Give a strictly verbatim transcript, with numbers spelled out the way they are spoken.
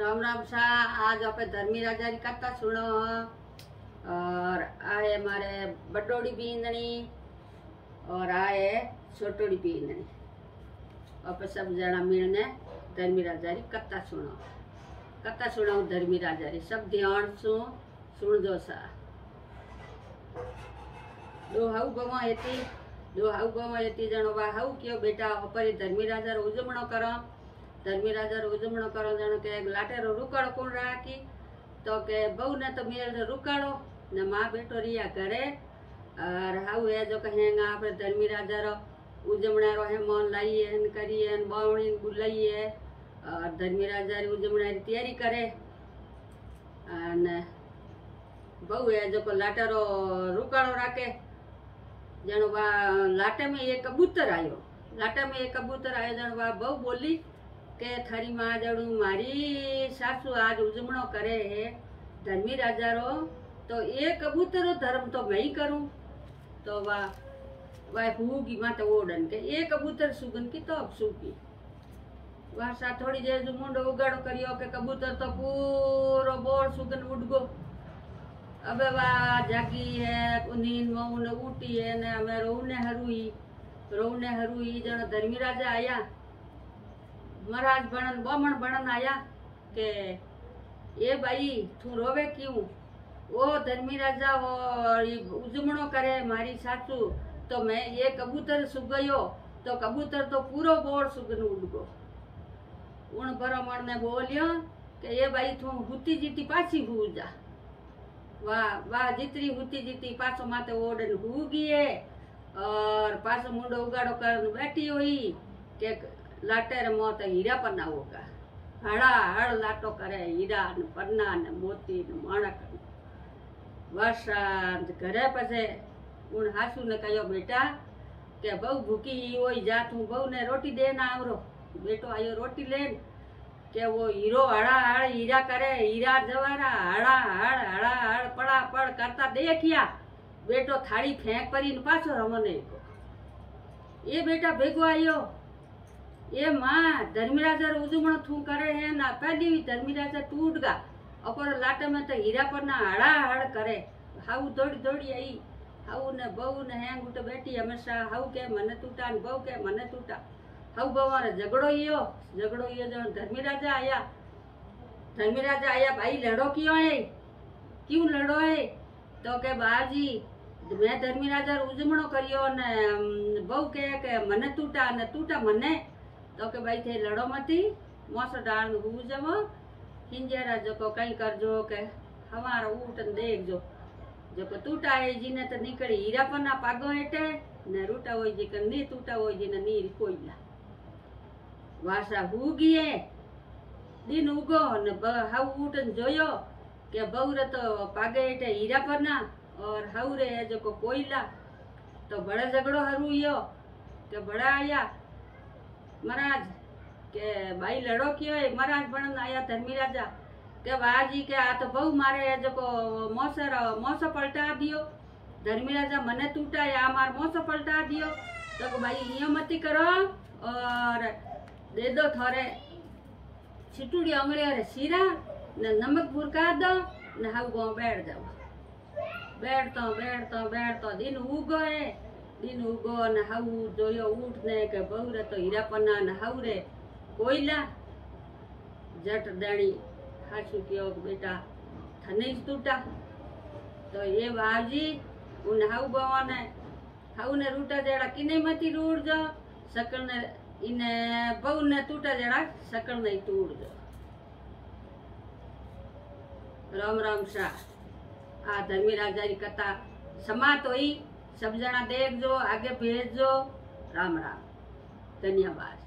राम राम शाह। आज आप धर्मी राजा की कथा सुनो और आए हमारे बडोड़ी बींदनी और आए छोटोड़ी बींदनी। आप सब जना मिलने धर्मी राजा की कथा सुनो। कथा सुनाऊ धर्मी राजा की, सब ध्यान सु सुन दो सा। दो हाउ गवा हेती दो हाउ गवा हेती जणो वा हाउ क्यों बेटा अपरी धर्मी राजा रो उजमणो करो। धर्मी राजा रो उजमणो करो जणो के लाटे रो रुकाड़ो कोण राखी तो के बहु ने तो मेल रुकाड़ो ने मां बेटो रिया करे और हाउ है जो कहेगा आपरे धर्मी राजा रो उजमणा रो हेमोन लाइए हन करिए हन बावणी बुलाइए और धर्मी राजा री उजमणा री तैयारी करे अने बहु है जो को लाटे रो रुकाड़ो राखे जणो वा लाटे में एक कबूतर आयो। लाटे में एक कबूतर आयो जणो वा बहु बोली के थारी मां जड़ू मारी सासू आज उजमणो करे है धर्मी राजा रो तो ये कबूतर रो धर्म तो मैं ही करूं। तो वा वा हुगी माते ओडन के ये कबूतर सुगन की तो अब सूकी वा सा थोड़ी देर जो मुंडो उगाड़ो करियो के कबूतर तो पूरो बोर सुगन उड़ गो। अब वा जागी है नींद में उन उठी है ने हमें रोने हरुई रोने हरुई जण धर्मी राजा आया महाराज बनन बामण बनन आया के ये भाई तू रोवे क्यों। वो धर्मी राजा और उजमणो करे मारी सासू तो मैं ये कबूतर सुगयो तो कबूतर तो पूरो बोर सुगन उड़ गो। उन ब्राह्मण ने बोलियो के ये भाई तू हुती जीती पाछी हु जा। वाह वाह जितरी हुती जीती पाछो माते ओडन हु गई और पाछो मुंडो उगाड़ो कर बैठी हुई के लाटे रे मोत हीरा पन्ना होगा हड़ा हड़ लाटो करे हीरा ने पन्ना ने मोती ने माणक वर्षा घरे पछे उन हासू ने कहो बेटा के बहु भूखी होई जा तू बहु ने रोटी देना आवरो। बेटो आयो रोटी लेन के वो हीरो हड़ा हड़ हीरा करे हीरा जवारा हड़ा हड़ हड़ा हड़ पड़ा पड़ करता देखिया बेटो थाली फेंक परी ने पाछो रमने को ये बेटा भेगो आयो ये मां धर्मी राजा उजमणो थू करे है ना पहली धर्मी राजा टूट गा अपर लाटे में तो हीरा पर ना हड़ा हड़ करे। हाउ दौड़ी दौड़ी आई हाउ ने बहु ने हैंग उठ बैठी हमेशा हाउ के मने टूटा ने बहु के मने टूटा हाउ बवारे झगड़ो इयो झगड़ो इयो जो धर्मी राजा आया धर्मी राजा आया भाई लड़ो क्यों है क्यों लड़ो है तो के बाजी मैं धर्मी राजा उजमणो करियो ने बहु के के मने टूटा ने टूटा मने तो के भाई थे लड़ो मती मोस डाल हु जमो हिंजेरा जो को कई कर जो के हमारा ऊटन देख जो जो को टूटा है जी ने तो निकली हीरा पन्ना पागो हेटे ने रूटा होई जी के नी टूटा होई जी ने नीर कोईला वासा हु गई दिन उगो ने हाउ ऊटन जोयो के बहुरे तो पागे हेटे हीरा पन्ना और हाउरे है जो को कोईला तो बड़ा झगड़ो हरुयो के बड़ा आया महाराज के भाई लड़ो क्यों है। महाराज बनन आया धर्मी राजा के बाजी के आ तो बहु मारे है जो को मोसर मोसो पलटा दियो। धर्मी राजा मने टूटा या मार मोसो पलटा दियो तो भाई यो मती करो और दे दो थोड़े छिटुड़ी अंगड़ी रे सीरा ने नमक भुरका दो ने हाउ गो बैठ जाओ। बैठतो बैठतो बैठतो दिन उगो है दिन उगो ने हाउ जोयो उठने के बहुरे तो हीरा पन्ना ने हाउ रे कोईला जट दणी हासू कियो बेटा थने टूटा तो ये बाजी उन हाउ बवाने हाउ ने रूटा जड़ा किने मती रूड़ जो सकल ने इने बहु ने टूटा जड़ा सकल नहीं टूट जो। राम राम शाह। आ धर्मी राजा की कथा समात हुई सब जना देख जो आगे भेज जो। राम राम धन्यवाद।